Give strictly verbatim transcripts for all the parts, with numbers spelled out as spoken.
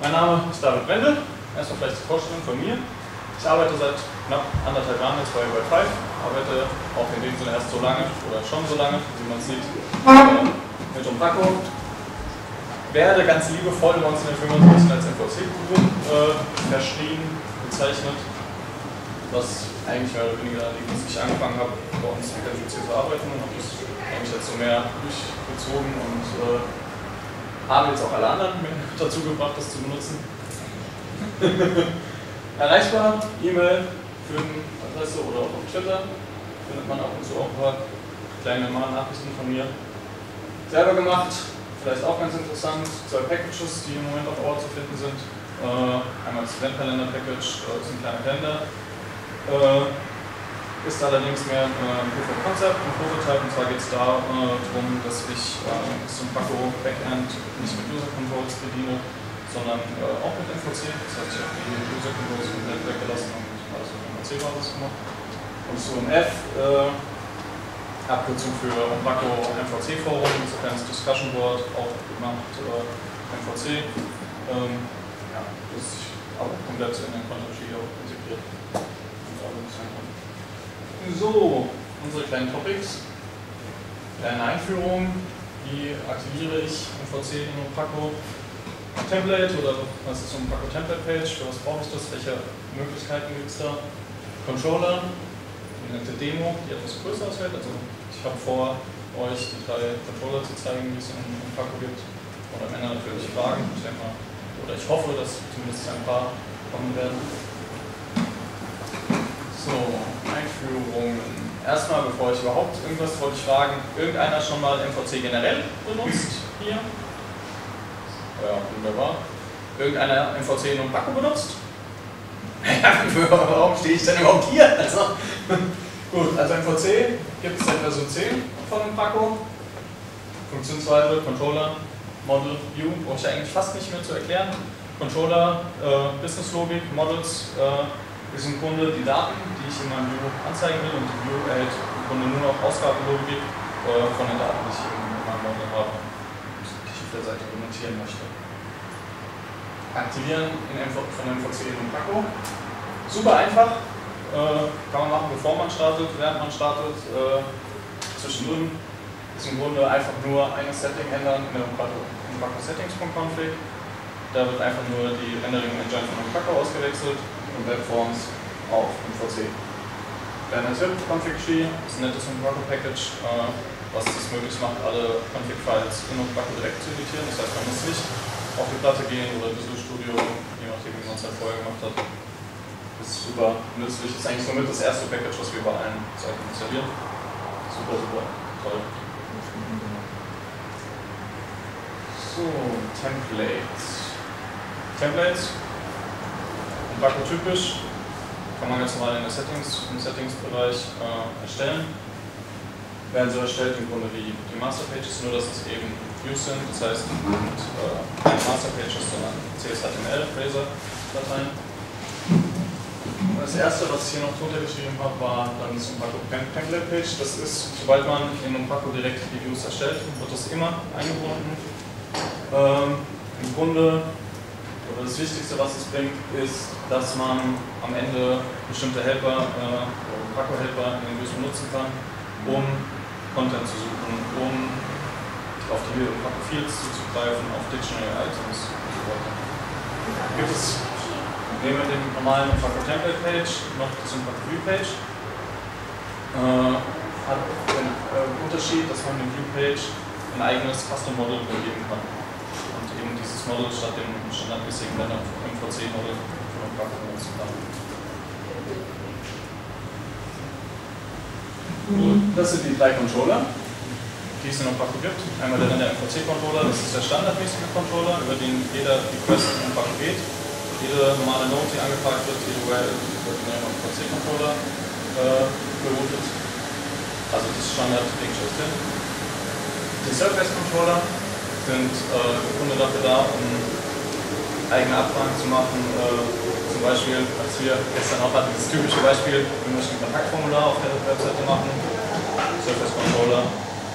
Mein Name ist David Wendel. Erstmal vielleicht die Vorstellung von mir. Ich arbeite seit knapp anderthalb Jahren jetzt bei World five, arbeite auch in dem Sinne erst so lange oder schon so lange, wie man sieht, äh, mit Umbraco. Werde ganz liebevoll bei uns in der Firma so ein bisschen als M V C-Guru äh, verschrien, bezeichnet, was eigentlich mehr oder weniger liegt, dass ich angefangen habe, bei uns mit M V C zu arbeiten und habe das eigentlich jetzt so mehr durchgezogen und äh, habe jetzt auch alle anderen dazu gebracht, das zu benutzen. Erreichbar, E-Mail, Firmenadresse oder auch auf Twitter findet man ab und zu auch ein paar kleine Nachrichten von mir. Selber gemacht, vielleicht auch ganz interessant, zwei Packages, die im Moment auf Auer zu finden sind. Äh, einmal das Event-Kalender-Package, äh, das ist ein kleiner Kalender. Äh, ist allerdings mehr ein Proof of Concept, ein Prototype, und zwar geht es darum, äh, dass ich äh, zum Umbraco Backend nicht mit User Controls bediene, sondern äh, auch mit M V C. Das heißt, ich habe die User Controls komplett weggelassen und alles auf M V C-Basis gemacht. Und zu M F, äh, Abkürzung für Umbraco M V C-Forum, so ein kleines Discussion Board, auch gemacht, äh, M V C. Ähm, ja, das ist aber komplett in den Content Sheet auch integriert. So, unsere kleinen Topics. Kleine Einführung, wie aktiviere ich M V C in Umbraco. Template oder was ist so ein Umbraco Template Page, für was brauche ich das, welche Möglichkeiten gibt es da. Controller, eine nette Demo, die etwas größer ausfällt. Also ich habe vor, euch die drei Controller zu zeigen, die es in Umbraco gibt. Und am Ende natürlich Fragen. Ich denke mal, oder ich hoffe, dass zumindest ein paar kommen werden. So, Einführungen. Erstmal, bevor ich überhaupt irgendwas wollte ich fragen, irgendeiner schon mal M V C generell benutzt hier? Ja, wunderbar. Irgendeiner M V C in Umbraco benutzt? Warum stehe ich denn überhaupt hier? Also, gut, also M V C gibt es seit Version zehn von Umbraco. Funktionsweise, Controller, Model, View, brauche ich eigentlich fast nicht mehr zu erklären. Controller, äh, Business-Logik, Models, äh, ist im Grunde die Daten, die ich in meinem View anzeigen will, und die View erhält im Grunde nur noch Ausgabenlogik äh, von den Daten, die ich in meinem Model habe, die ich auf der Seite kommentieren möchte. Aktivieren in M V, von M V C in Umbraco. Super einfach, äh, kann man machen, bevor man startet, während man startet. Äh, zwischendrin ist im Grunde einfach nur ein Setting ändern in der Umbraco Settings.config. Da wird einfach nur die Rendering Engine von Umbraco ausgewechselt und Webforms auf M V C. Kleiner Tipp, Config-Tree ist ein nettes Umbraco Package, äh, was es möglich macht, alle Config-Files in Umbraco direkt zu editieren. Das heißt, man muss nicht auf die Platte gehen oder Visual Studio, je nachdem, wie man es halt vorher gemacht hat. Das ist super nützlich. Das ist eigentlich somit das erste Package, was wir bei allen Seiten installieren. Super, super toll. So, Templates. Templates, Umbraco typisch, kann man ganz normal in der Settings, im Settings-Bereich äh, erstellen. Werden so erstellt im Grunde wie die Masterpages, nur dass es eben Views sind, das heißt und, äh, keine Masterpages, sondern C S H T M L-Phrase-Dateien. Das erste, was ich hier noch drunter geschrieben habe, war dann das Umbraco Template-Page. Das ist, sobald man in Umbraco direkt die Views erstellt, wird das immer eingebunden. Ähm, Im Grunde oder das Wichtigste, was es bringt, ist, dass man am Ende bestimmte Helper, äh, Umbraco-Helper in den Views benutzen kann, um Content zu suchen, um auf die Umbraco-Fields zuzugreifen, auf Dictionary-Items und so weiter. Gibt es neben dem normalen Umbraco Template-Page noch das Umbraco View-Page. Äh, hat den äh, Unterschied, dass man dem View-Page ein eigenes Custom-Model übergeben kann. Eben dieses Model statt dem standardmäßigen M V C-Model von Umbraco benutzen kann. Das sind die drei Controller, die es in Umbraco gibt. Einmal der M V C-Controller, das ist der standardmäßige Controller, über den jeder Request in Umbraco geht. Jede normale Node, die angefragt wird, jede U R L wird in den M V C-Controller äh, geroutet. Also das ist Standard-Ding-System. Die Surface-Controller sind äh, im Grunde dafür da, um eigene Abfragen zu machen. Äh, zum Beispiel, als wir gestern auch hatten, das typische Beispiel, wir möchten ein Kontaktformular auf der Webseite machen, Surface Controller,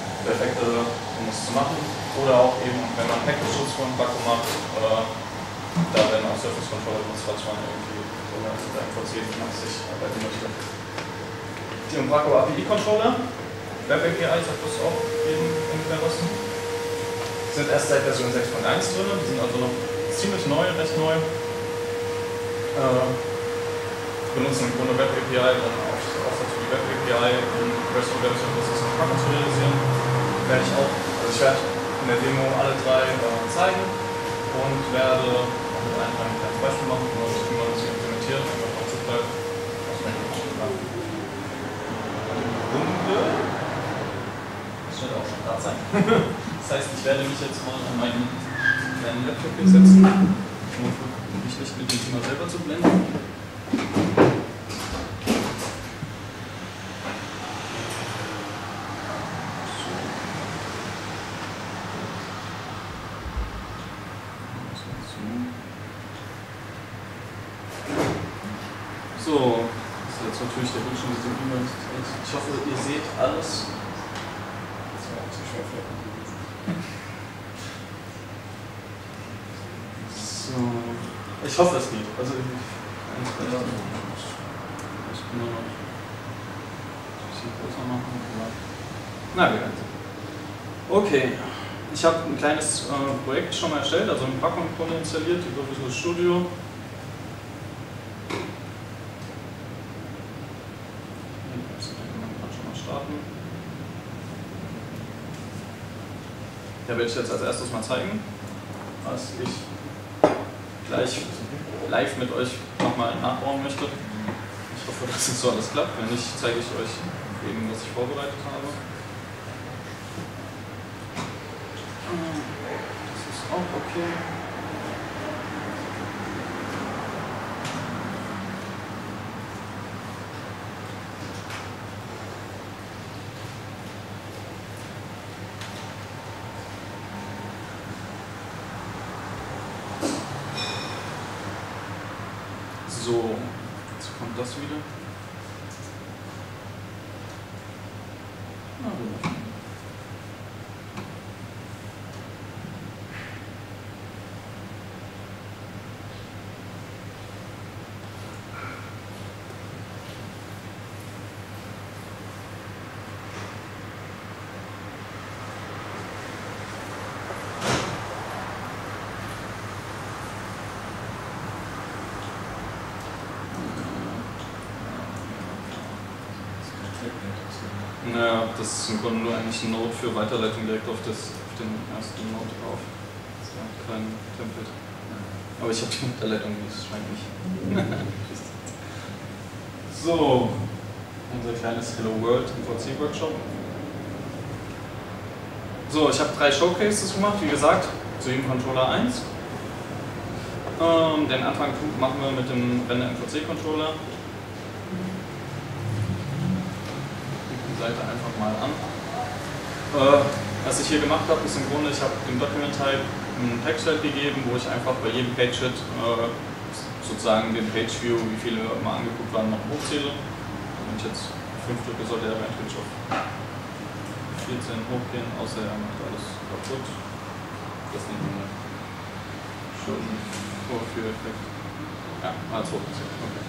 perfekte, um es zu machen. Oder auch eben, wenn man Package-Schutz von Umbraco macht, äh, Da werden auch Surface Controller benutzt, falls man irgendwie sogar mit einem V C fünfundachtzig arbeiten möchte. Die Umbraco A P I-Controller, Web A P I, sagt das auch jedem ungefähr was. Sind erst seit Version sechs Punkt eins drin, die sind also noch ziemlich neu, recht neu. Äh, benutzen im Grunde Web A P I, um auch, auch dazu die Web A P I und RESTful Web Services in Umbraco zu realisieren. Werde ich auch, also ich werde in der Demo alle drei äh, zeigen und werde auch mit einem kleines Beispiel machen, wie man das implementiert und was auch zugreift. Runde. Das wird auch schon da sein. Das heißt, ich werde mich jetzt mal an meinen kleinen Laptop hier setzen, um mich nicht mit dem Thema selber zu blenden. So, das ist jetzt natürlich der Bildschirm, die E-Mail. Ich hoffe, ihr seht alles. Das war auch zu schwer für. So, ich hoffe, es geht. Also, ich kann nur noch ein bisschen größer machen. Na, wir werden. Okay, ich habe ein kleines äh, Projekt schon mal erstellt, also ein Packung installiert über Visual Studio. Da werde ich jetzt als erstes mal zeigen, was ich gleich live mit euch nochmal nachbauen möchte. Ich hoffe, dass es so alles klappt. Wenn nicht, zeige ich euch eben, was ich vorbereitet habe. Das ist auch okay. So, jetzt kommt das wieder. Ah, wunderschön. Naja, das ist im Grunde nur eigentlich ein Node für Weiterleitung direkt auf, das, auf den ersten Node drauf. Das ist kein Template. Aber ich habe die Weiterleitung nicht, das scheint nicht. So, unser kleines Hello World M V C Workshop. So, ich habe drei Showcases gemacht, wie gesagt, zu jedem Controller eins. Ähm, den Anfang machen wir mit dem Render M V C Controller. Seite einfach mal an. Äh, was ich hier gemacht habe, ist im Grunde, ich habe dem Document Type ein Textfeld gegeben, wo ich einfach bei jedem Page-Hit äh, sozusagen den Page-View, wie viele mal angeguckt waren, noch hochzähle. Wenn ich jetzt fünf drücke, sollte er eigentlich auf vierzehn hochgehen, außer er macht alles kaputt. Das ist nicht schon ein Vorführeffekt. Ja, alles hochgezählt. Okay.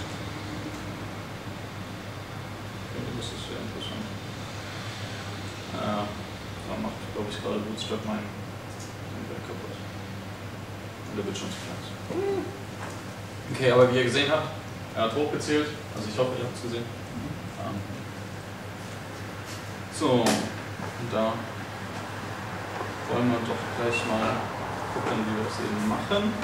Das ist sehr interessant. Äh, da macht, glaube ich, gerade Bootstrap mein Welt kaputt. Und der wird schon zu klein. Okay, aber wie ihr gesehen habt, er hat hochgezählt. Also ich hoffe, ihr habt es gesehen. Mhm. So, und da wollen wir doch gleich mal gucken, wie wir das eben machen.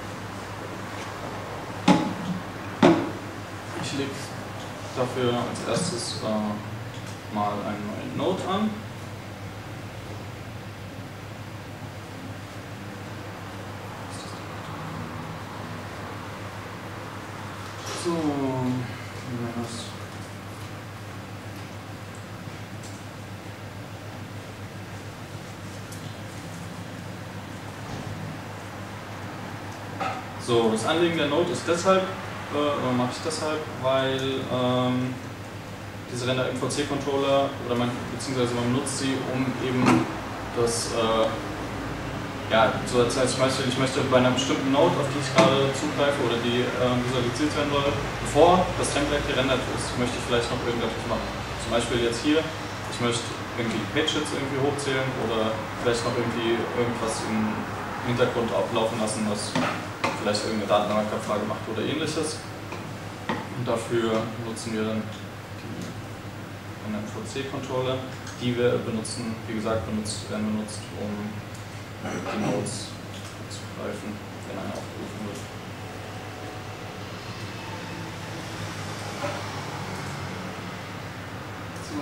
Ich lege dafür als erstes äh, mal einen neuen Node an. So, wie war das? So, das Anlegen der Node ist deshalb, äh, mache ich deshalb, weil ähm, diese Render M V C Controller, oder man, beziehungsweise man benutzt sie, um eben das, äh, ja, so als, als Beispiel, ich möchte bei einer bestimmten Node, auf die ich gerade zugreife oder die äh, visualisiert werden soll, bevor das Template gerendert ist, möchte ich vielleicht noch irgendetwas machen. Zum Beispiel jetzt hier, ich möchte irgendwie Page-Hits irgendwie hochzählen oder vielleicht noch irgendwie irgendwas im Hintergrund ablaufen lassen, was vielleicht irgendeine Datenbankabfrage macht oder ähnliches. Und dafür nutzen wir dann die M V C-Controller, die wir benutzen, wie gesagt, benutzt, werden benutzt, um die Nodes zugreifen, wenn einer aufgerufen wird. So.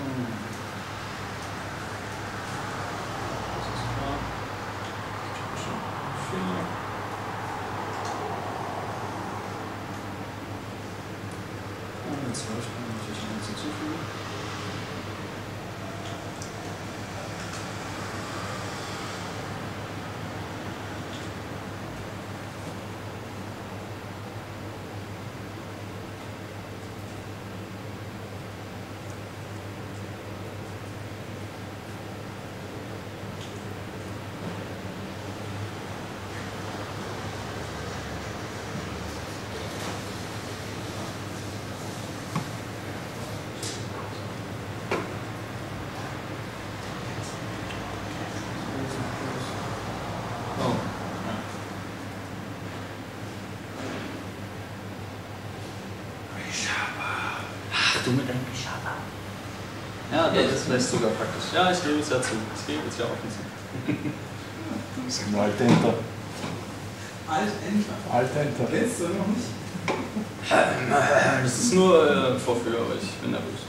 Das ist klar. Typische Fehler. Und jetzt läuft man natürlich noch nichts hinzufügen. Du mit deinem Geschaber. Ja, das ist vielleicht sogar praktisch. Ja, ich gebe es ja zu. Ich gebe es ja offen zu. Das ist ein Alt-Enter. Alt-Enter? Alt-Enter. Kennst du noch nicht? Das ist nur äh, Vorführ, aber ich bin nervös.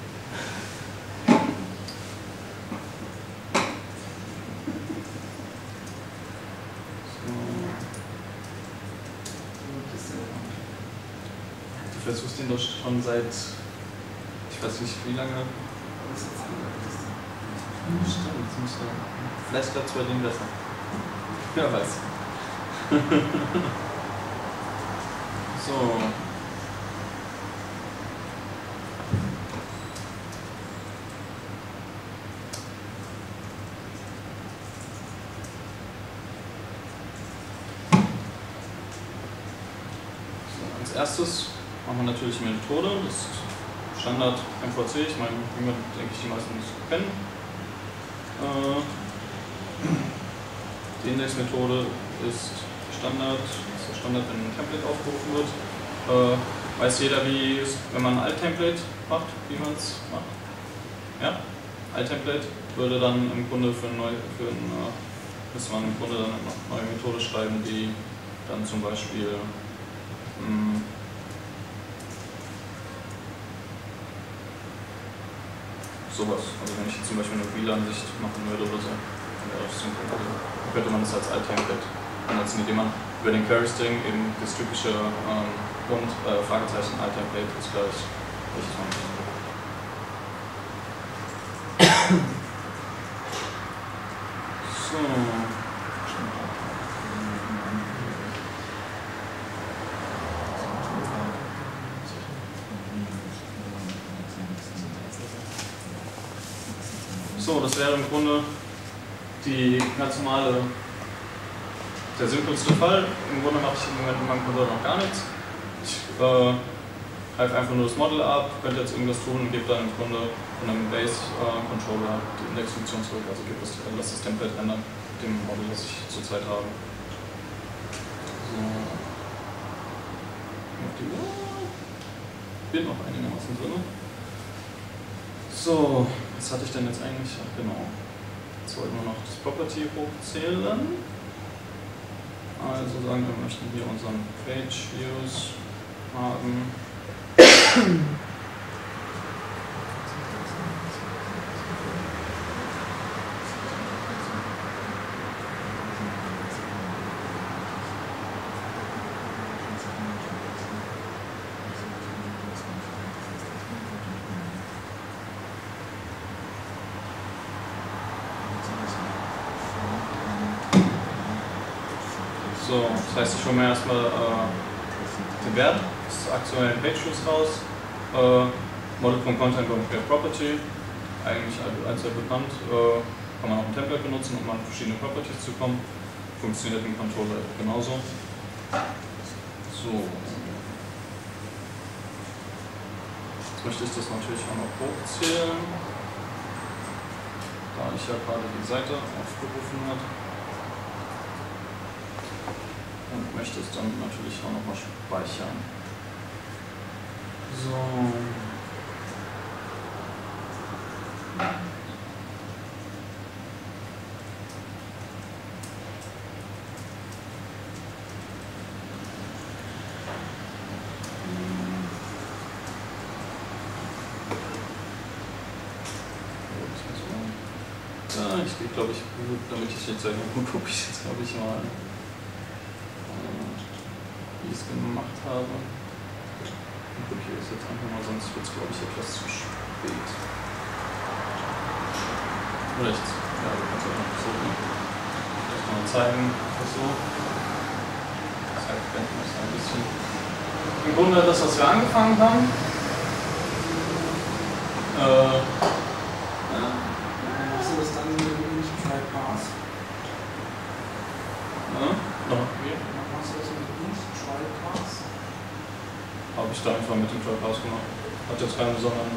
Du versuchst ihn doch schon seit, ich weiß nicht wie lange. Stimmt, müsste. Vielleicht klappt es bei dem besser. Wer weiß. So. Als erstes machen wir natürlich eine Methode, das ist Standard M V C, ich meine, wie man, denke ich, die meisten nicht kennen. Äh, die Indexmethode ist Standard, ist der Standard, wenn ein Template aufgerufen wird. Äh, weiß jeder, wie es, wenn man ein Alt-Template macht, wie man es macht? Ja? Alt-Template würde dann im Grunde für, neu, für ein, äh, müsste man im Grunde dann eine neue Methode schreiben, die dann zum Beispiel mh, sowas. Also wenn ich jetzt zum Beispiel eine Wheel-Ansicht machen würde oder so, dann könnte man das als Alt-Template benutzen, indem man über den Query-String eben das typische ähm, Punkt, äh, Fragezeichen, Alt-Template ist gleich richtig machen. So. So, das wäre im Grunde die ganz normale, der simpelste Fall. Im Grunde mache ich im Moment in meinem Controller noch gar nichts. Ich äh, greife einfach nur das Model ab, könnte jetzt irgendwas tun und gebe dann im Grunde von einem Base-Controller äh, die Indexfunktion zurück, also gebe das, äh, lasse das Template ändern mit dem Model, das ich zurzeit habe. So. Auf die Uhr. Bin noch einigermaßen drin. So, was hatte ich denn jetzt eigentlich? Ach, genau. Jetzt wollten wir noch das Property hochzählen. Also sagen wir, möchten hier unseren Page Views haben. So, das heißt, ich hole mir erstmal äh, den Wert des aktuellen Page-Views raus, äh, Model.Content.Property, eigentlich allseits bekannt, äh, kann man auch ein Template benutzen, um an verschiedene Properties zu kommen. funktioniert im Controller genauso. So. Jetzt möchte ich das natürlich auch noch hochzählen, da ich ja gerade die Seite aufgerufen habe. Und möchte es dann natürlich auch noch mal speichern. So. Ja, ich gehe, glaube ich, gut, damit ich jetzt selber gut gucke, ich jetzt glaube ich mal, äh, wie ich es gemacht habe. Ich kopiere es jetzt einfach mal, sonst wird es, glaube ich, etwas zu spät. Oder jetzt, ja, du kannst auch noch so, ne? Vielleicht mal zeigen, was so. Das heißt, wenn das ein bisschen. Im Grunde das, was wir angefangen haben. Äh, ja. Machst du das dann mit dem Try Pass? Ja, noch wie? Machst du das mit dem Try Pass? Habe ich da einfach mit dem Try Pass gemacht. Hat jetzt keinen besonderen.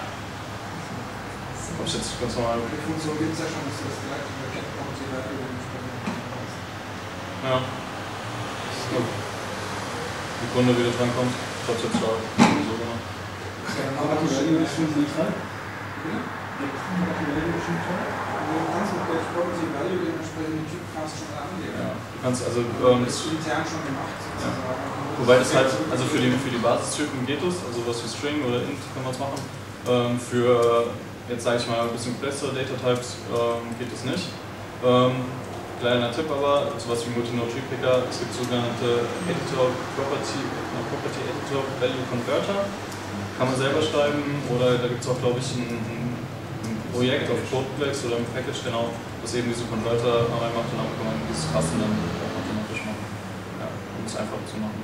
Habe ich jetzt ganz normal. Die Funktion gibt es ja schon, dass du das direkt über Checkpoint die Leute dementsprechend machst. Ja. Gut. Die Kunde wieder drankommt, trotz jetzt da. So genau. Aber die Value ist schon nicht rein? Ja? Die Value ist schon rein? Du kannst mit der Property Value dementsprechend die Typcast schon anlegen. Ja, du kannst also. Ähm, das ist intern schon gemacht. Ja. Wobei das halt, also für die, für die Basistypen geht es, also was wie String oder Int kann man es machen. Ähm, für, jetzt sage ich mal, ein bisschen komplexere Data-Types ähm, geht es nicht. Ähm, kleiner Tipp aber, sowas wie Multinode Tree Picker, es gibt sogenannte Editor Property, äh, Property Editor Value Converter. Kann man selber schreiben oder da gibt es auch, glaube ich, ein, ein Projekt auf Codeplex oder ein Package, genau, das eben diese Converter reinmacht und dann kann man dieses Kasten dann automatisch machen. Ja, um es einfach zu machen.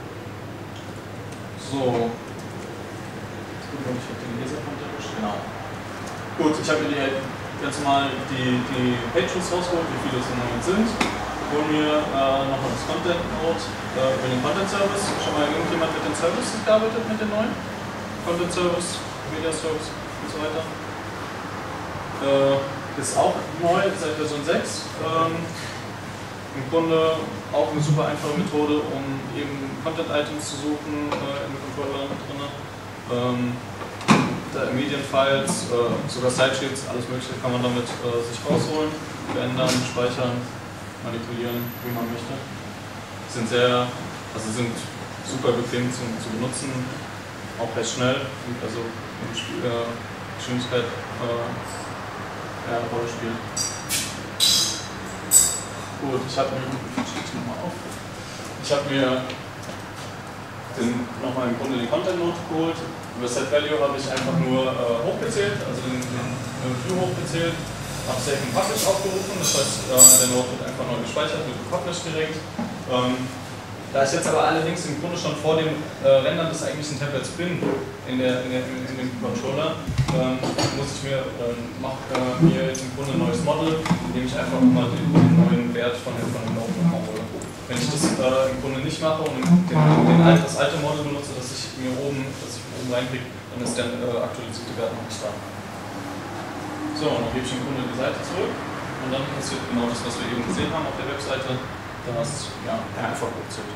So. Ich habe den Leserkontext. Genau. Gut, ich habe mir ganz normal die, die Pages rausgeholt, wie viele es im Moment sind. Hol mir äh, nochmal das Content Node äh, über den Content Service. Schon mal irgendjemand mit den Services gearbeitet, mit den neuen? Content Service, Media Service und so weiter. Äh, ist auch neu seit Version sechs. Ähm, Im Grunde auch eine super einfache Methode, um eben Content-Items zu suchen äh, im Controller drin. Ähm, da Medienfiles, äh, sogar Sidesheets, alles Mögliche kann man damit äh, sich rausholen, verändern, speichern, manipulieren, wie man möchte. Sind sehr, also sind super bequem zu, zu benutzen, auch recht schnell, also in Spiel, äh, Geschwindigkeit äh, ja, eine Rolle spielt. Gut, ich habe mir, nochmal auf. Ich habe mir nochmal im Grunde den Content Node geholt. Über Set Value habe ich einfach nur äh, hochgezählt, also den, den View hochgezählt, habe Save and Publish aufgerufen, das heißt, äh, der Node wird einfach neu gespeichert, wird gepublished direkt. Ähm, da ich jetzt aber allerdings im Grunde schon vor dem äh, Rendern des eigentlichen Templates bin in, der, in, der, in dem Controller, ähm, muss ich mir, äh, mach, äh, mir jetzt im Grunde ein neues Model, indem ich einfach mal den, den neuen Wert von, von dem Node nochmal hole. Wenn ich das äh, im Grunde nicht mache und den, den, das alte Model benutze, das ich mir oben, das ich oben reinkriege, dann ist der äh, aktualisierte Wert noch nicht da. So, und dann gebe ich im Grunde die Seite zurück und dann passiert genau das, was wir eben gesehen haben auf der Webseite. Da hast du ja, einfach hochzählt.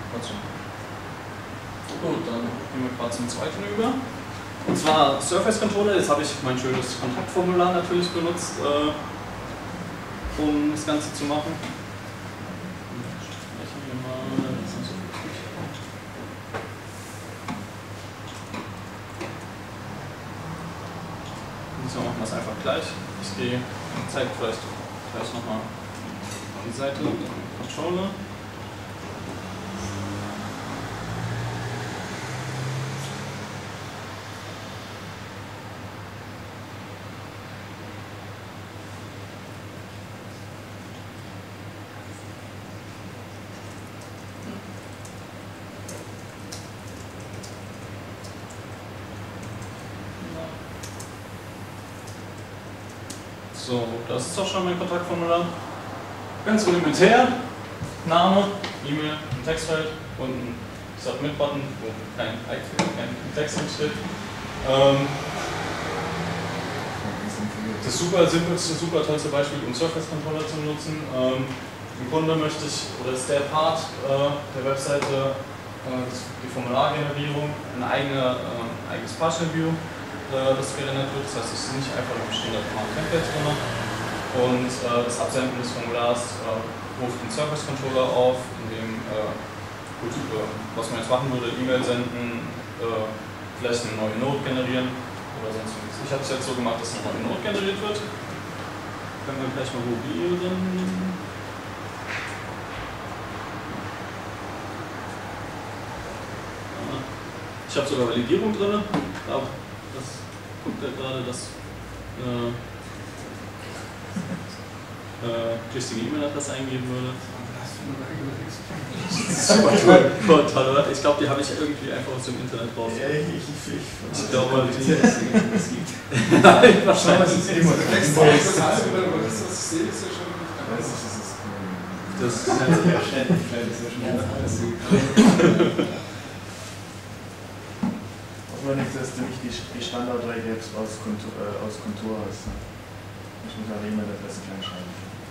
Gut, dann gehen wir gerade zum zweiten über. Und zwar Surface Controller. Jetzt habe ich mein schönes Kontaktformular natürlich benutzt, äh, um das Ganze zu machen. So, machen wir es einfach gleich. Ich gehe, zeige vielleicht gleich nochmal die Seite mit dem Controller. So, das ist auch schon mein Kontaktformular. ganz rudimentär, Name, E-Mail, ein Textfeld und ein Submit-Button, wo kein, kein Text steht. Ähm, das super simpelste, super tollste Beispiel, um Surface Controller zu nutzen. Ähm, Im Grunde möchte ich, oder ist der Part äh, der Webseite, äh, die Formulargenerierung, ein eigene, äh, eigenes Partial View, äh, das gerendert wird. Das heißt, es ist nicht einfach ein bestehender Template drin. Und äh, das Absenden des Formulars äh, ruft den Surface Controller auf, in dem, äh, gut, äh, was man jetzt machen würde, E-Mail senden, äh, vielleicht eine neue Note generieren oder sonst was. Ich habe es jetzt so gemacht, dass eine neue Note generiert wird. Können wir gleich mal probieren. Ich habe sogar Validierung drin. Das guckt er gerade, dass äh, äh, die richtige E-Mail-Adresse eingeben würde. Super toll. Voll toll, oder? Ich glaube, die habe ich irgendwie einfach aus dem Internet raus. Ja, ich, ich, ich, ich glaube, die es gibt. Nein, wahrscheinlich. Das ist immer das halbe, oder was ich sehe, ist ja schon nicht anders. Das ist ja schnell, vielleicht ist ja schon alles. Nur nicht, dass du nicht die, die Standard-Regex aus Kontur, äh, aus Kontur hast. Ne? Ich muss auch immer das klein schreiben.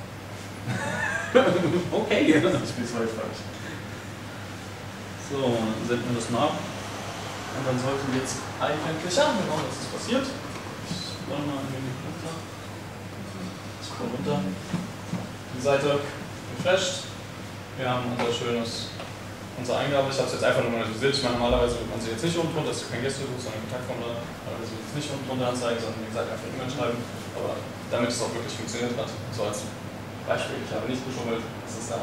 Okay. Das ist bis heute falsch. So, dann senden wir das mal ab. Und dann sollten wir jetzt eigentlich, ja, genau, was ist passiert. Ich roll mal ein wenig runter. Scroll runter. Die Seite refreshed. Wir haben unser schönes, unsere Eingabe. Ich habe es jetzt einfach nur manualisiert. Ich meine, normalerweise wird man sie jetzt nicht unten drunter, das ist kein Gästebuch, sondern ein Kontaktformular. Normalerweise wird es nicht unten drunter anzeigen, sondern wie gesagt einfach E-Mail schreiben. Aber damit es auch wirklich funktioniert hat, so als Beispiel, ich habe nicht geschummelt, das ist da.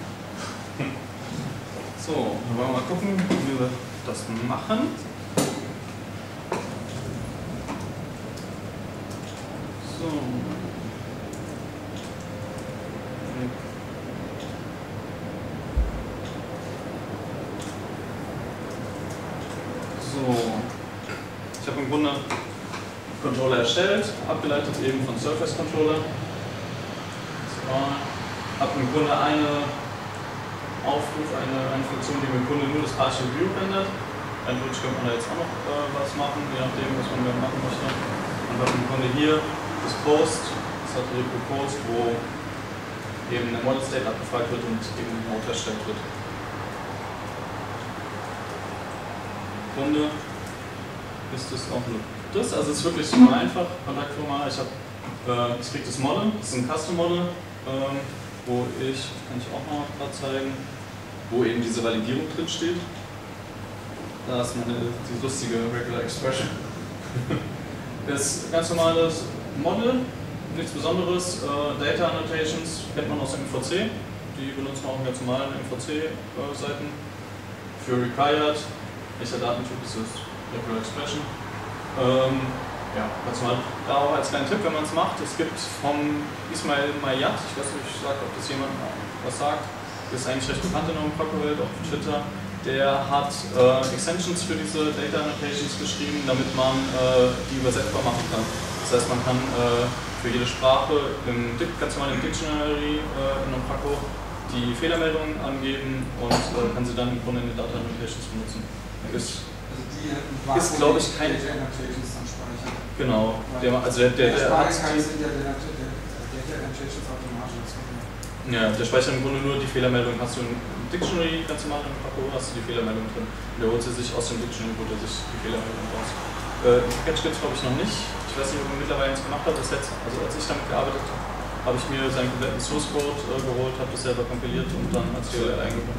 So, dann wollen wir mal gucken, wie wir das machen. So. So. Ich habe im Grunde Controller erstellt, abgeleitet eben von Surface Controller. Habe im Grunde eine Aufruf, eine, eine Funktion, die im Grunde nur das Partial View rendert. Eindeutig könnte man da jetzt auch noch äh, was machen, je nachdem, was man machen möchte. Man hat im Grunde hier das Post, das hat hier Post, wo eben eine Model State abgefragt wird und eben eine Node erstellt wird. Im Grunde ist das auch nur das, also es ist wirklich super einfach, Kontaktformular. Ich habe, äh, ich kriege das Model, das ist ein Custom Model. Ähm, wo ich, kann ich auch mal gerade zeigen, wo eben diese Validierung drin steht. Da ist meine die lustige Regular Expression. Das ist ein ganz normales Model, nichts Besonderes. Äh, Data Annotations kennt man aus dem M V C, die benutzen wir auch in ganz normalen M V C-Seiten. Für Required, welcher Datentyp ist das? Regular Expression. Ähm, Ja, ganz mal da auch als kleinen Tipp, wenn man es macht. Es gibt vom Ismail Mayat, ich weiß nicht, ich sage, ob das jemand was sagt, das ist eigentlich recht bekannt in der Umfrage-Welt, auch auf Twitter. Der hat äh, Extensions für diese Data Annotations geschrieben, damit man äh, die übersetzbar machen kann. Das heißt, man kann äh, für jede Sprache im, ganz normal im Dictionary äh, in Umfrage die Fehlermeldungen angeben und äh, kann sie dann im Grunde in den Data Annotations benutzen. Ist, also ist glaube ich, kein... Genau, der, also der, der, der, der hat ja, der speichert im Grunde nur die Fehlermeldung. Hast du im Dictionary ganz normal im Paco, hast du die Fehlermeldung drin. Und der holt sie sich aus dem Dictionary, holt er sich die Fehlermeldung raus. Äh, Package gibt es glaube ich noch nicht. Ich weiß nicht, ob er mittlerweile eins gemacht hat. Das jetzt, also als ich damit gearbeitet habe, habe ich mir seinen kompletten Source Code äh, geholt, habe das selber kompiliert und dann als D L L eingebaut.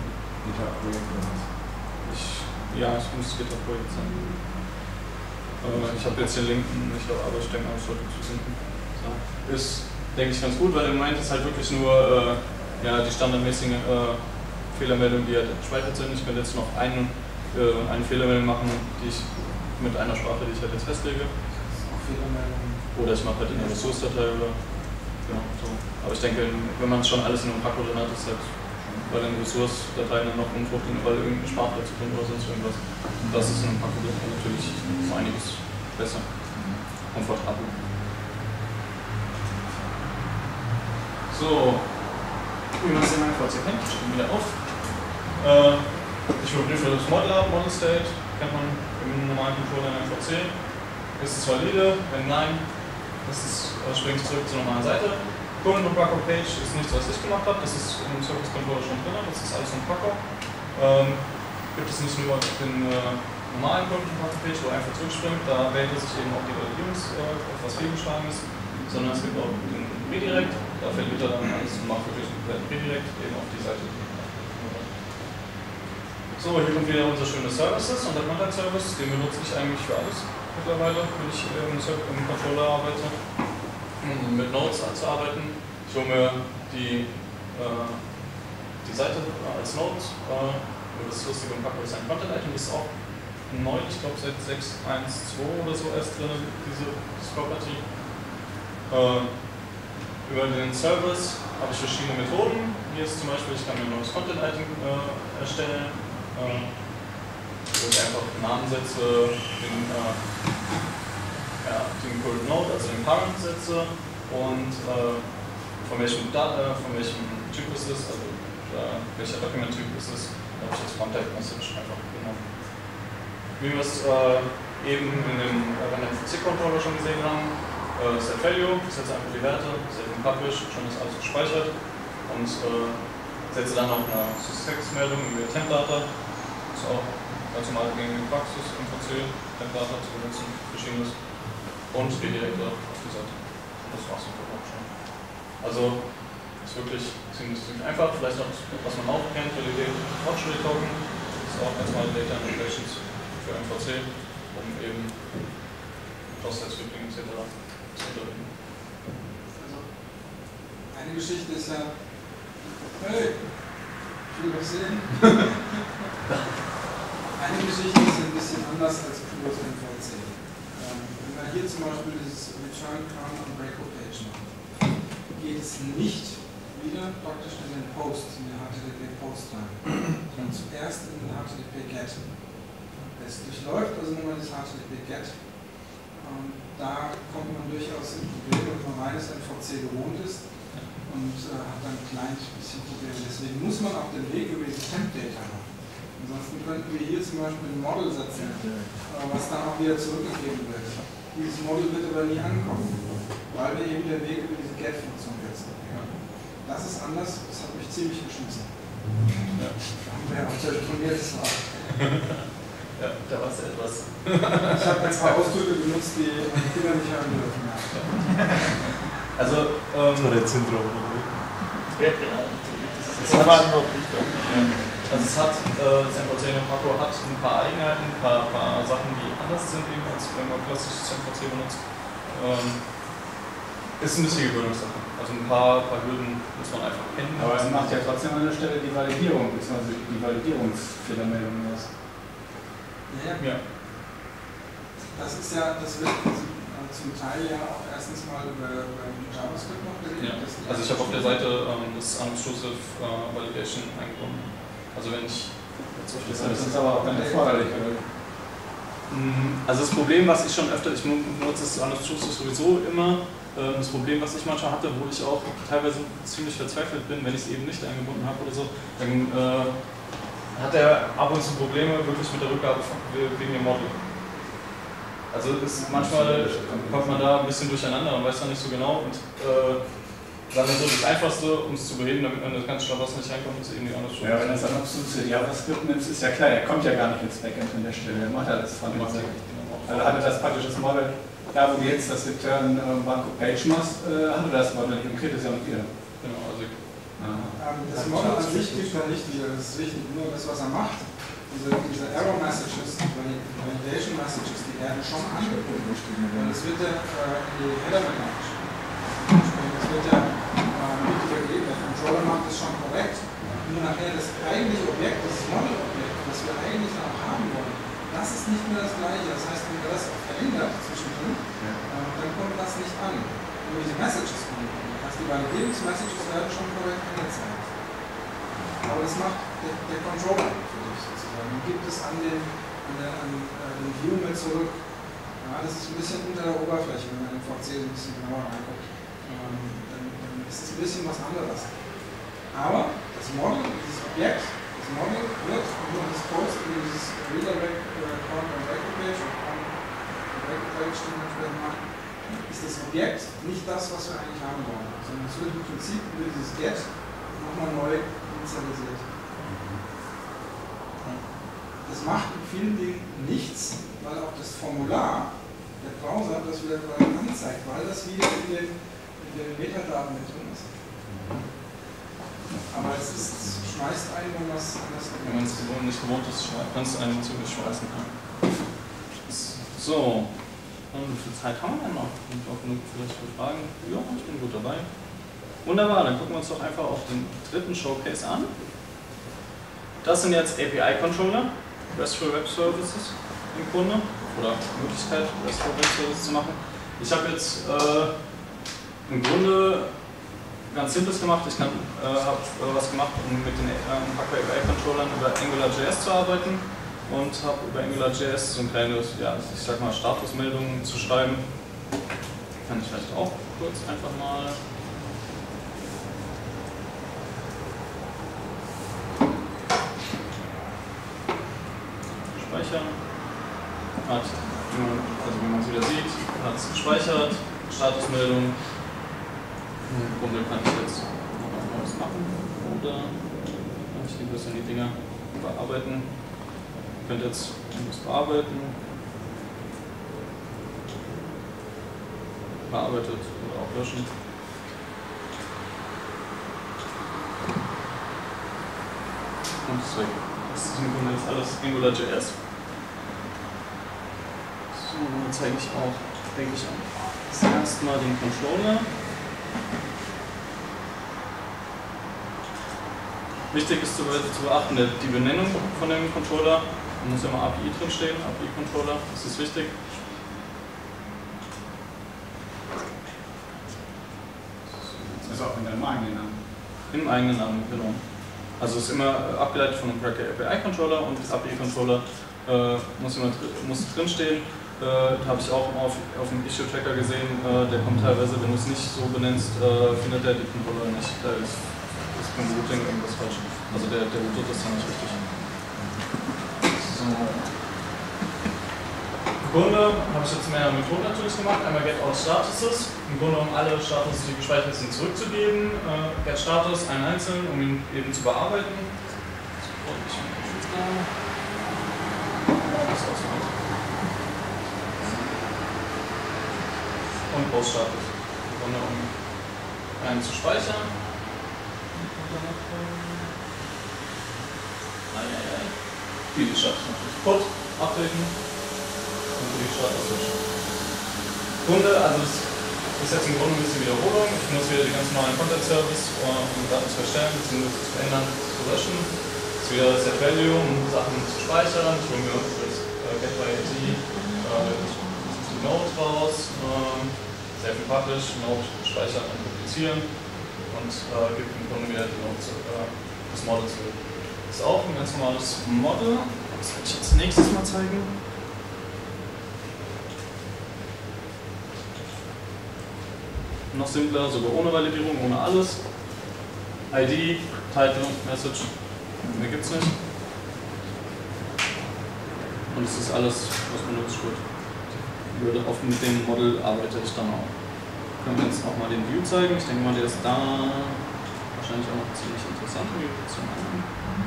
Ich, ja, es muss GitHub-Projekt sein. Ich habe jetzt den Link, ich glaube, aber ich denke mal, es sollte zu finden. So. Ist, denke ich, ganz gut, weil im Moment ist halt wirklich nur äh, ja, die standardmäßigen äh, Fehlermeldungen, die halt gespeichert sind. Ich könnte jetzt noch eine, äh, eine Fehlermeldung machen, die ich mit einer Sprache, die ich halt jetzt festlege. Oder ich mache halt in einer Ressource-Datei oder genau so. Aber ich denke, wenn man schon alles in einem Paco drin hat, ist halt bei den Ressource-Dateien dann noch umfruchten, weil irgendeine Sprache dazu kommt oder sonst irgendwas. Das ist in einem Paco drin natürlich um einiges besser, komfortabel. So, wie man es in meinem V C kennt. Ich stelle wieder auf. Äh, ich überprüfe das Model ab, Model State, kennt man im normalen Controller in einem V C. Ist es valide? Wenn nein, ist es, äh, springt es zurück zur normalen Seite. Current und Packer Page ist nichts, was ich gemacht habe, das ist im Surface Controller schon drin, das ist alles von Packer. Ähm, gibt es nicht nur den äh, normalen Current und Packer Page, wo er einfach zurückspringt, da wählt er sich eben auch die Validierungs, äh, auf was fehlgeschlagen ist, sondern es gibt auch den Redirect, da verliert er dann alles und macht wirklich einen Redirect eben auf die Seite. So, hier kommt wieder unser schönes Services und der Content Service, den benutze ich eigentlich für alles mittlerweile, wenn ich im, im Controller arbeite. Um mit Nodes zu arbeiten. Ich hole mir die, äh, die Seite als Nodes. Äh, das lustige und Packer ist ein Content-Item, ist auch neu, ich glaube seit sechs Punkt eins Punkt zwei oder so erst drin, diese das Property. Äh, über den Service habe ich verschiedene Methoden. Hier ist zum Beispiel, ich kann mir ein neues Content-Item äh, erstellen, äh, wo ich einfach einen Namen setze, den, äh, ja, den Current Node, also den Parent setze und äh, von, welchem äh, von welchem Typ es ist, also äh, welcher Document-Typ es ist, da habe ich jetzt Contact Message einfach genommen. Wie wir es äh, eben in dem, äh, dem V C-Controller schon gesehen haben, äh, Set Value, ich setze einfach die Werte, Set und Publish, schon ist alles gespeichert und äh, setze dann noch eine Success-Meldung über Temp-Data, das ist auch ganz normal gegen den Praxis im V C, Temp-Data zu benutzen, verschiedenes. Und Redirect auf die Seite. Das war's im Prinzip schon. Also ist wirklich ziemlich, ziemlich einfach. Vielleicht noch, was man auch kennt, Validate Watch Token. Das ist auch ganz normal Data Integrations für M V C, um eben Cross-Site-Scripting et cetera zu unterbinden. Also, eine Geschichte ist ja. Hey! Ich will was sehen. Eine Geschichte ist ein bisschen anders als pures M V C. Wenn wir hier zum Beispiel dieses Return Count und Breakout Page machen, geht es nicht wieder praktisch in den Post, in den H T T P Post rein, sondern zuerst in den H T T P Get. Es durchläuft also nochmal das H T T P Get. Und da kommt man durchaus in Probleme, wenn man reines M V C gewohnt ist und äh, hat dann ein kleines bisschen Probleme. Deswegen muss man auch den Weg über die Temp-Data machen. Ansonsten könnten wir hier zum Beispiel ein Model setzen, äh, was dann auch wieder zurückgegeben wird. Dieses Model wird aber nie ankommen, weil wir eben den Weg über diese Get-Funktion setzen. Das ist anders, das hat mich ziemlich geschmissen. Ja. Da haben wir ja auch telefoniert, das war. Ja, da war es ja etwas. Ich habe ein paar Ausdrücke benutzt, die meine Kinder nicht hören dürfen. Ja. Also, ähm. So der Syndrom. Ja, genau. Das war noch nicht da. Also es hat, äh, das M V C und Paco hat ein paar Eigenheiten, ein paar, paar Sachen, die anders sind, eben, als wenn man klassisches M V C benutzt. Ähm, ist ein bisschen Gewöhnungssache. Also ein paar, paar Hürden muss man einfach kennen. Aber es macht ja trotzdem an der Stelle die Validierung, beziehungsweise die Validierungsfehlermeldung aus. Ja, ja. Das ist ja, das wird zum Teil ja auch erstens mal über, über JavaScript noch gesehen. Ja. Also ich habe auf der Seite ähm, das Unobtrusive äh, Validation eingebunden. Also wenn ich jetzt auf die Seite. Das ist aber auch dann erforderlich, oder? Also das Problem, was ich schon öfter, ich benutze das Unobtrusive sowieso immer, äh, das Problem, was ich manchmal hatte, wo ich auch teilweise ziemlich verzweifelt bin, wenn ich es eben nicht eingebunden habe oder so, dann äh, hat er ab und zu Probleme wirklich mit der Rückgabe von, wegen dem Model. Also ist, manchmal kommt man da ein bisschen durcheinander und weiß dann nicht so genau und äh, sagen wir so, das Einfachste, um es zu beheben, damit man das ganz schnell was nicht reinkommt, ist eben die andere Schule. Ja, wenn das dann absolut zu JavaScript nimmst, ist ja klar, er kommt ja gar nicht ins Backend an der Stelle, er macht ja das von Model. Also hatte das praktisch das Model, da wo du jetzt das Return äh, Barcode Page machst, äh, hatte das Model nicht und kriegt es ja nicht wieder. Genau, also ähm, das Model an sich kriegt er nicht wieder, das ist wichtig, nur das, was er macht. Diese, diese Error Messages, die Validation Messages, die werden schon angebunden. Und es wird ja äh, in die Header mit eingeschrieben. Es wird ja äh, mit übergeben, der Controller macht das schon korrekt. Nur nachher das eigentliche Objekt, das Model-Objekt, das wir eigentlich noch haben wollen, das ist nicht mehr das gleiche. Das heißt, wenn wir das auch verändert zwischendrin, äh, dann kommt das nicht an. Nur diese Messages kommen an. Das heißt, die Validierungsmessages werden schon korrekt angezeigt. Aber das macht der, der Controller für dich sozusagen. Man gibt es an den, an, der, an äh, den View mit zurück. Ja, das ist ein bisschen unter der Oberfläche, wenn man in den V C ein bisschen genauer reinguckt. Ähm, dann, dann ist es ein bisschen was anderes. Aber das Model, dieses Objekt, das Model wird über das Post, über dieses Redirect Count on Record Page oder Count on Record Page, den wir später machen, ist das Objekt nicht das, was wir eigentlich haben wollen, sondern es wird im Prinzip über dieses Get nochmal neu initialisiert. Das macht in vielen Dingen nichts, weil auch das Formular, der Browser, das wieder anzeigt, weil das wieder in den, in den Metadaten mit drin ist. Aber es ist, schmeißt einen, wenn man es anders hat. Wenn man es nicht gewohnt ist, kannst du einen ziemlich schmeißen. So, und wie viel Zeit haben wir denn noch? Und auch genug vielleicht für Fragen? Ja, ich bin gut dabei. Wunderbar, dann gucken wir uns doch einfach auf den dritten Showcase an. Das sind jetzt A P I-Controller, RESTful Web Services im Grunde, oder Möglichkeit, RESTful Web Services zu machen. Ich habe jetzt äh, im Grunde ganz Simples gemacht. Ich äh, habe äh, was gemacht, um mit den äh, Hardware A P I-Controllern über AngularJS zu arbeiten und habe über AngularJS so ein kleines, ja, ich sag mal, Statusmeldungen zu schreiben. Kann ich vielleicht auch kurz einfach mal. Speichern. Hat, also wie man es wieder sieht, hat es gespeichert, Statusmeldung. Im Grunde kann ich jetzt noch was Neues machen oder kann ich die bisschen die Dinger bearbeiten. Ihr könnt jetzt das bearbeiten, bearbeitet oder auch löschen. Und es ist weg. Das ist im Grunde jetzt alles AngularJS. So, dann zeige ich auch, denke ich, das erste Mal den Controller. Wichtig ist zu, zu beachten, die Benennung von dem Controller. Da muss ja mal A P I drin stehen, A P I-Controller, das ist wichtig. Also auch in deinem eigenen Namen. Im eigenen Namen, genau. Also es ist immer abgeleitet von einem A P I-Controller und A P I-Controller äh, muss immer muss drinstehen. Äh, da habe ich auch auf, auf dem Issue-Tracker gesehen, äh, der kommt teilweise, wenn du es nicht so benennst, äh, findet der die Controller nicht. Da ist, ist beim Routing irgendwas falsch. Also der, der routet das dann nicht richtig. So. Im Grunde habe ich jetzt mehrere Methoden natürlich gemacht. Einmal get all statuses, im Grunde um alle Status, die gespeichert sind, zurückzugeben. Äh, get Status, einen einzelnen, um ihn eben zu bearbeiten. Und ich und Post-Status. Im Grunde um einen zu speichern. Eieiei. Die Status natürlich. Put, updaten. Und die Status switchen. Kunde, also es ist jetzt im Grunde ein bisschen Wiederholung. Ich muss wieder die ganz normalen Content-Service, um Daten zu erstellen, bzw. zu verändern, zu löschen. Das ist wieder Set Value, um Sachen zu speichern. Ich hole mir das äh, get by I D äh, die Node raus. Äh, Sehr viel Publish, Node speichern und publizieren und äh, gibt im Grunde wieder die Node zu, äh, das Model zurück. Das ist auch ein ganz normales Model. Das werde ich jetzt nächstes Mal zeigen. Noch simpler, sogar ohne Validierung, ohne alles. I D, Title, Message, mehr gibt es nicht. Und es ist alles, was benutzt wird. Auf mit dem Model arbeite ich dann auch. Können wir jetzt auch mal den View zeigen. Ich denke mal, der ist da wahrscheinlich auch noch ziemlich interessant, wie wir das machen.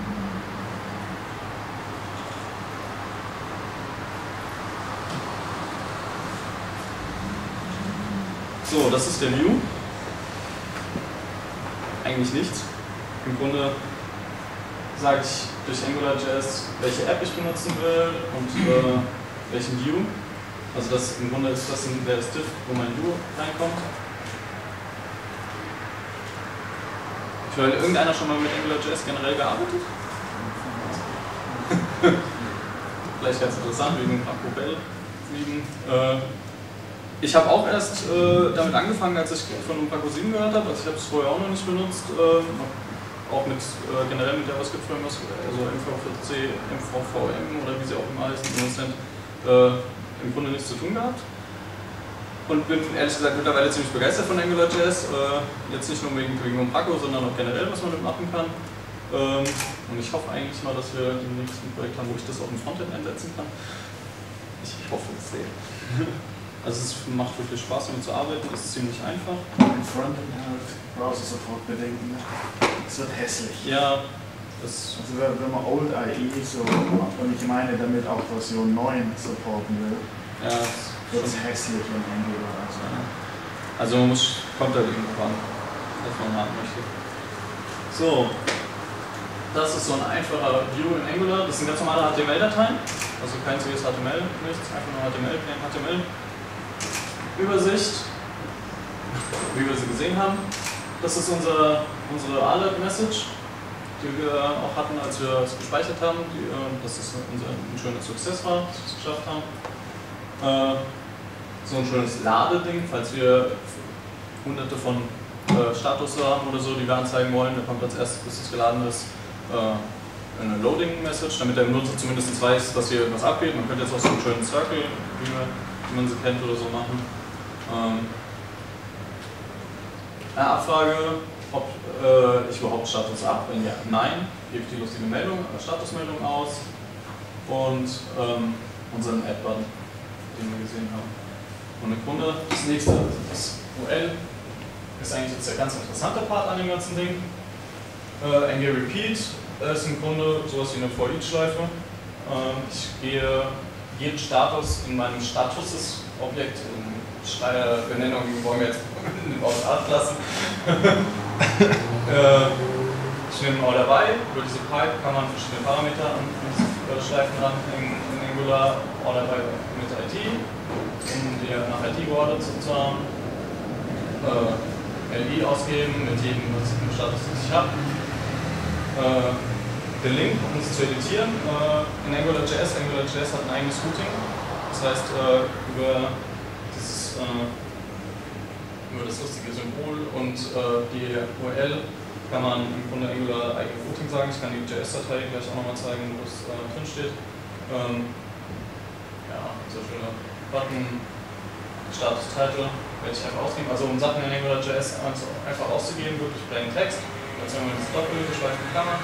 So, das ist der View. Eigentlich nichts. Im Grunde sage ich durch AngularJS, welche App ich benutzen will und äh, welchen View. Also das im Grunde ist das der Div, wo mein View reinkommt. Ich will irgendeiner schon mal mit AngularJS generell gearbeitet? Vielleicht ganz interessant, wegen Franco Bell. Äh, ich habe auch erst äh, damit angefangen, als ich von Umbraco sieben gehört habe. Also ich habe es vorher auch noch nicht benutzt. Äh, auch mit äh, generell mit JavaScript Frameworks, also M V vier C, M V V M oder wie sie auch immer heißen, sind, äh, im Grunde nichts zu tun gehabt. und bin ehrlich gesagt mittlerweile ziemlich begeistert von AngularJS. Äh, jetzt nicht nur wegen, wegen Paco, sondern auch generell, was man damit machen kann. Ähm, und ich hoffe eigentlich mal, dass wir im nächsten Projekt haben, wo ich das auf dem Frontend einsetzen kann. Ich hoffe es sehr. Also es macht wirklich Spaß, damit zu arbeiten, es ist ziemlich einfach. Im Frontend halt Browser-Support bedenken. Es wird hässlich. Ja, das also wenn man Old I E so, und ich meine damit auch Version neun supporten will, ja, wird es hässlich in Angular. Also, also man muss, kommt da irgendwo ran, was man haben möchte. So, das ist so ein einfacher View in Angular. Das sind ganz normale H T M L-Dateien, also kein C S H T M L, nichts, einfach nur H T M L, plain H T M L. Übersicht, wie wir sie gesehen haben. Das ist unser, unsere Alert-Message, die wir auch hatten, als wir es gespeichert haben. Die, das ist unser ein schöner Success war, dass wir es geschafft haben. Äh, so ein schönes Ladeding, falls wir hunderte von äh, Status haben oder so, die wir anzeigen wollen. Da kommt als erstes, bis es geladen ist, äh, eine Loading-Message, damit der Benutzer zumindest weiß, dass hier was abgeht. Man könnte jetzt auch so einen schönen Circle, wie man, wie man sie kennt oder so, machen. Ähm, eine Abfrage, ob äh, ich überhaupt Status ab. Wenn ja, nein, gebe ich die lustige Meldung, äh, Statusmeldung aus und ähm, unseren Add-Button, den wir gesehen haben. Und im Grunde das nächste, das U L, ist eigentlich jetzt der ganz interessante Part an dem ganzen Ding. Äh, Ng Repeat ist im Grunde sowas wie eine For-Each-Schleife. Ähm, ich gehe jeden Status in meinem Status-Objekt, in Benennung wollen wir jetzt in Ort Art lassen. äh, ich nehme All dabei, über diese Pipe kann man verschiedene Parameter an diese Schleifen ranhängen in Angular, All dabei mit I D, um die nach I D geordnet sozusagen. Äh, L I ausgeben mit jedem Status, den ich habe. Äh, den Link, um es zu editieren. Äh, in AngularJS, AngularJS hat ein eigenes Routing. Das heißt, äh, über dieses äh, über das lustige Symbol und äh, die U R L kann man im Grunde Angular eigene Routing sagen. Ich kann die J S-Datei gleich auch nochmal zeigen, wo es äh, drin steht. Ähm, ja, so schöne Button, Status Title werde ich einfach ausgeben. Also um Sachen in AngularJS einfach auszugeben, wirklich plain Text. Jetzt haben wir das Doppel, geschweifte Klammer.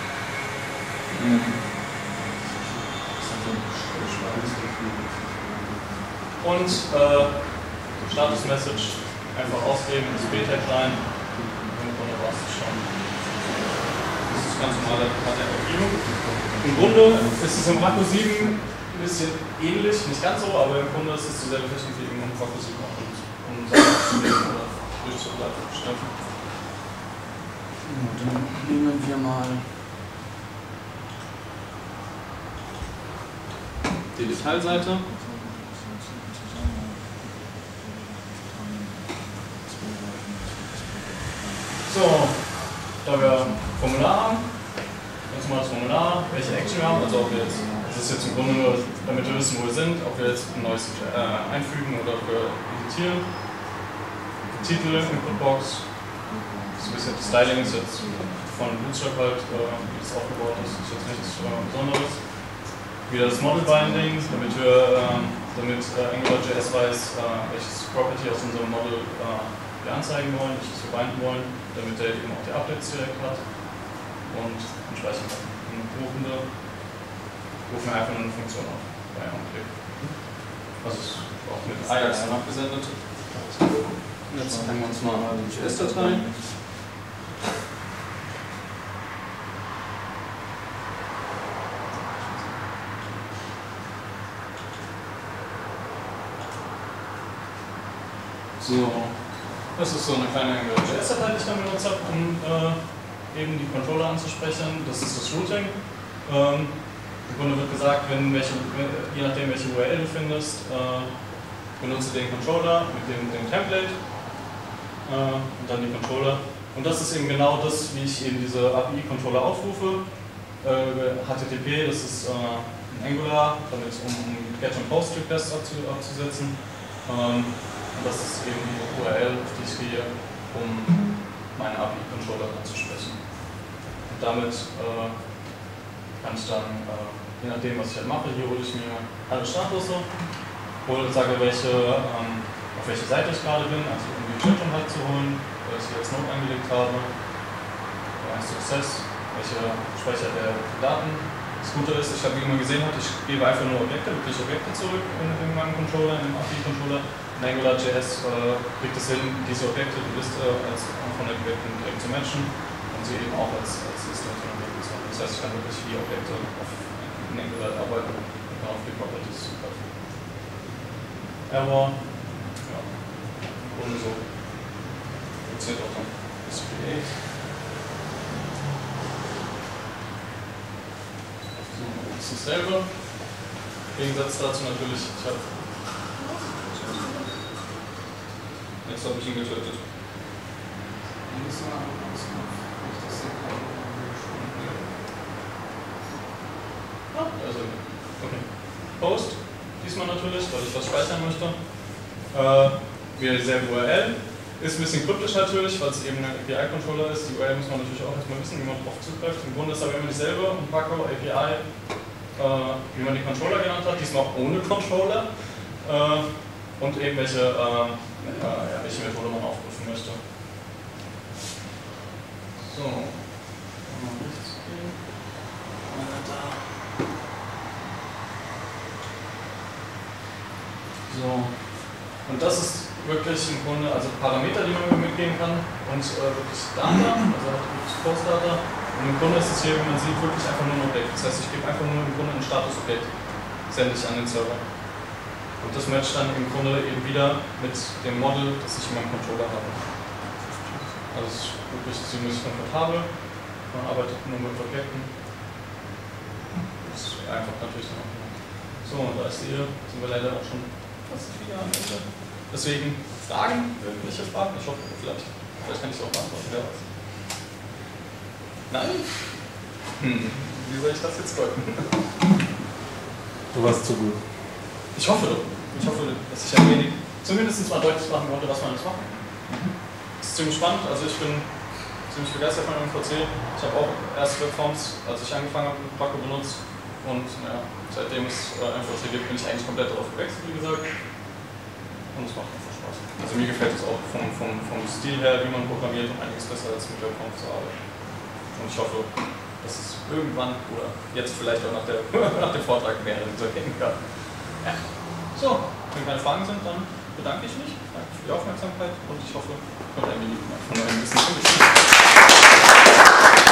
Und äh, Status-Message einfach ausgeben, ins B-Tag rein und im Grunde war es schon. Das ist ganz normale H T M L-View. Im Grunde ist es im Paco sieben ein bisschen ähnlich, nicht ganz so, aber im Grunde ist es dieselbe Technik wie im Paco sieben auch, um Sachen zu lesen oder durchzubleiben. Dann nehmen wir mal die Detailseite. So, da wir Formular haben, jetzt mal das Formular, welche Action wir haben, also ob wir jetzt, das ist jetzt im Grunde nur, damit wir wissen, wo wir sind, ob wir jetzt ein neues äh, einfügen oder ob wir editieren. Titel, Inputbox, so ein bisschen das Styling ist jetzt von Bootstrap halt, äh, wie das aufgebaut ist, ist jetzt nichts äh, Besonderes. Wieder das Model Binding, damit wir, äh, damit äh, AngularJS weiß, äh, welches Property aus unserem Model äh, wir anzeigen wollen, welches wir binden wollen, damit er eben auch die Updates direkt hat und entsprechend eine rufende, rufen wir einfach nur eine Funktion auf bei Anklick. Also ist auch mit Ajax dann abgesendet. Jetzt zeigen wir uns mal die J S-Datei. So, das ist so eine kleine AngularJS-Datei, die ich dann benutzt habe, um äh, eben die Controller anzusprechen. Das ist das Routing. Ähm, Im Grunde wird gesagt, wenn welche, je nachdem welche U R L du findest, äh, benutze den Controller mit dem, dem Template äh, und dann die Controller. Und das ist eben genau das, wie ich eben diese A P I-Controller aufrufe. Äh, H T T P, das ist äh, ein Angular, damit um Get- und Post-Requests abzu, abzusetzen. Ähm, Und das ist eben die U R L, auf die ich gehe, um meine A P I-Controller anzusprechen. Und damit äh, kann ich dann, äh, je nachdem was ich halt mache, hier hole ich mir alle Statusse, hole, sage welche, ähm, auf auf welcher Seite ich gerade bin, also um die Schnittstelle halt zu holen, weil ich hier als Node angelegt habe. Ein Success, welcher Speicher der Daten. Das Gute ist, ich habe, wie man gesehen hat, ich gebe einfach nur Objekte, wirklich Objekte zurück in, in meinem Controller, in dem A P I-Controller. In AngularJS äh, kriegt es hin, diese Objekte, die Liste als von den Objekten direkt zu matchen und sie eben auch als, als Liste von Objekten zu haben. Das heißt, ich kann wirklich vier Objekte auf, in Angular arbeiten und kann auf die Properties zugreifen. Error, ja, im Grunde so. Funktioniert auch dann das Create. Das ist dasselbe. Im Gegensatz dazu natürlich, ich habe. Jetzt habe ich ihn getötet. Ah, also, okay. Post, diesmal natürlich, weil ich was speichern möchte. Äh, wieder dieselbe U R L. Ist ein bisschen kryptisch natürlich, weil es eben ein A P I-Controller ist. Die U R L muss man natürlich auch erstmal wissen, wie man darauf zugreift. Im Grunde ist aber immer dieselbe und Paco A P I. Uh, wie man die Controller genannt hat, diesmal auch ohne Controller uh, und eben welche, uh, uh, ja, welche Methode man aufrufen möchte. So, mal rechts gehen. So, und das ist wirklich im Grunde, also Parameter, die man mitgeben kann und uh, wirklich Data, also wirklich Post-Data. Und im Grunde ist es hier, wie man sieht, wirklich einfach nur ein Objekt. Das heißt, ich gebe einfach nur im Grunde ein Statusobjekt, sende ich an den Server. Und das matcht dann im Grunde eben wieder mit dem Model, das ich in meinem Controller habe. Also es ist wirklich ziemlich komfortabel. Man arbeitet nur mit Objekten. Das ist einfach natürlich dann auch gemacht. So, und da ist hier, sind wir leider auch schon fast wieder am Ende. Deswegen Fragen, irgendwelche Fragen? Ich hoffe, vielleicht, vielleicht kann ich es auch beantworten. Ja. Nein? Hm. Wie soll ich das jetzt deuten? Du warst zu gut. Ich hoffe doch. Ich hoffe, dass ich ein wenig, zumindest mal deutlich machen konnte, was man alles macht. Das ist ziemlich spannend. Also ich bin ziemlich begeistert von M V C. Ich habe auch erst Webforms, als ich angefangen habe, mit Paco benutzt. Und ja, seitdem es äh, M V C gibt, bin ich eigentlich komplett darauf gewechselt, wie gesagt. Und es macht einfach Spaß. Also mir gefällt es auch vom, vom, vom Stil her, wie man programmiert, um einiges besser als mit Webforms zu arbeiten. Und ich hoffe, dass es irgendwann oder jetzt vielleicht auch nach, der, nach dem Vortrag mehrere dieser kennen kann. Ja. So, wenn keine Fragen sind, dann bedanke ich mich. Danke für die Aufmerksamkeit und ich hoffe, ich konnte ein wenig von eurem Wissen